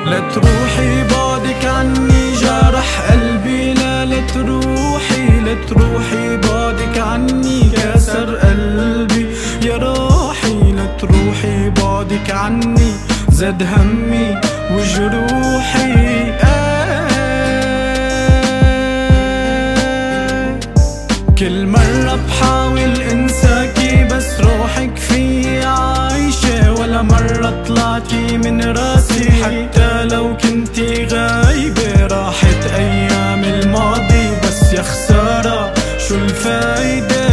لا تروحي بعدك عني جرح قلبي، لا تروحي بعدك عني كسر قلبي يا روحي. لا تروحي بعدك عني زاد همي وجروحي. كل مرة بحاول انساكي بس روحك في عايشة، ولا مرة طلعتي من راسي حتى لو كنتي غايبة. راحت ايام الماضي بس يا خسارة شو الفايدة.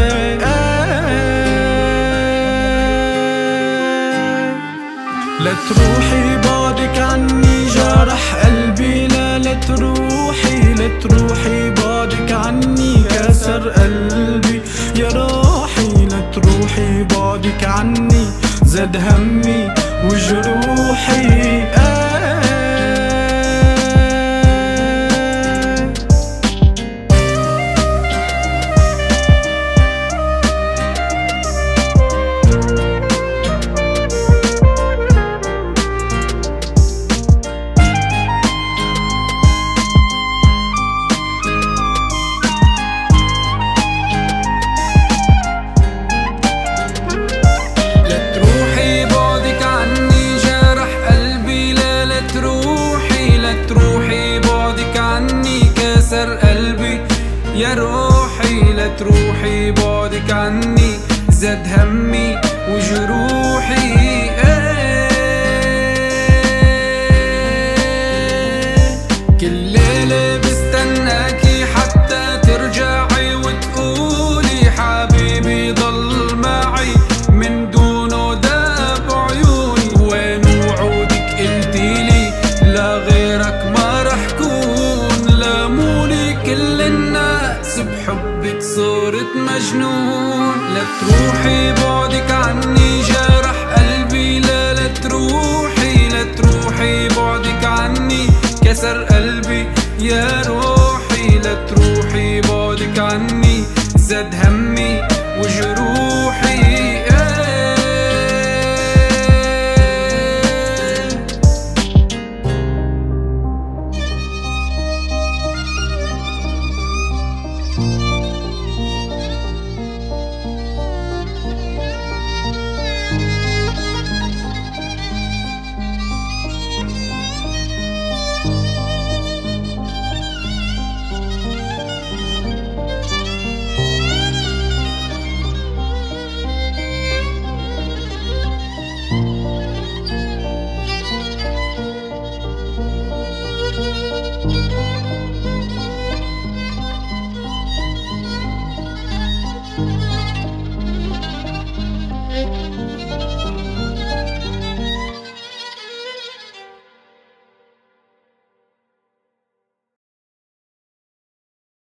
لا تروحي بعدك عني جرح قلبي، لا تروحي بعدك عني كسر قلبي يا روحي. لا تروحي بعدك عني زاد همي وجروحي. يا روحي لا تروحي بعدك عني زاد همي وجروحي. كل ليلة بستناكي حتى ترجعي وتقولي حبيبي ضل معي، من دونه داب عيوني. وين وعودك قلتيلي لا غيرك ما رح كون، لاموني كل الناس بحبك صرت مجنون. لا تروحي بعدك عني جرح قلبي، لا تروحي بعدك عني كسر قلبي يا روحي. لا تروحي